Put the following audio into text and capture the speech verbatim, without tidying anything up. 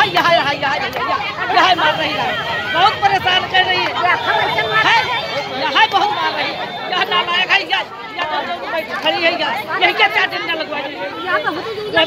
यहाँ यहाँ यहाँ यहाँ मार रही है, बहुत परेशान कर रही है, यहाँ बहुत मार रही है, यहाँ नालायक है, यहाँ खड़ी है, यही क्या चार डंडा लगवा